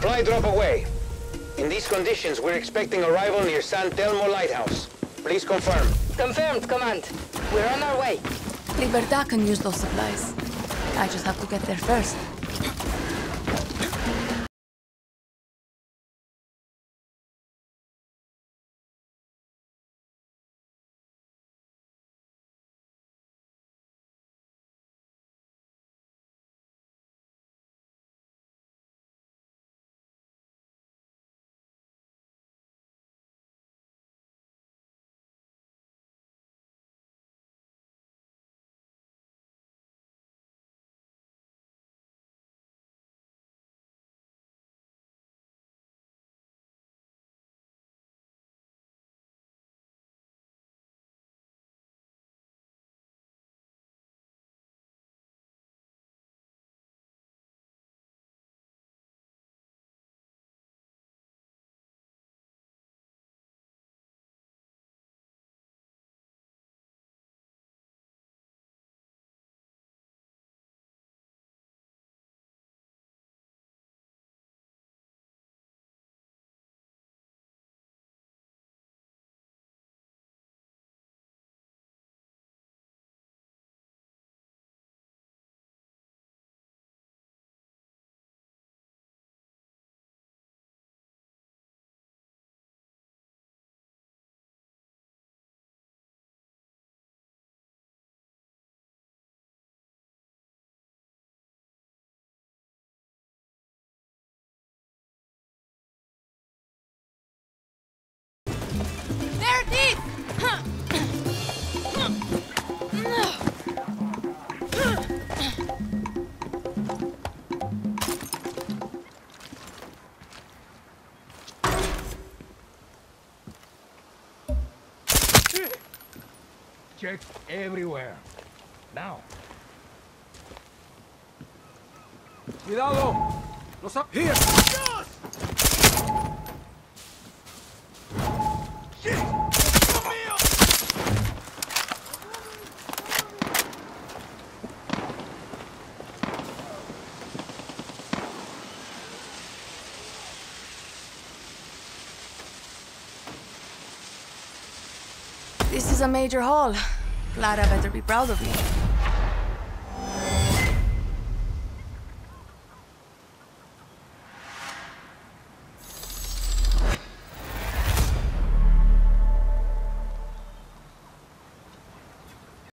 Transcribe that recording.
Supply drop away. In these conditions, we're expecting arrival near San Telmo Lighthouse. Please confirm. Confirmed, Command. We're on our way. Libertad can use those supplies. I just have to get there first. There it is! Check everywhere. Now. Cuidado! Los up here! This is a major haul. Glad I better be proud of you.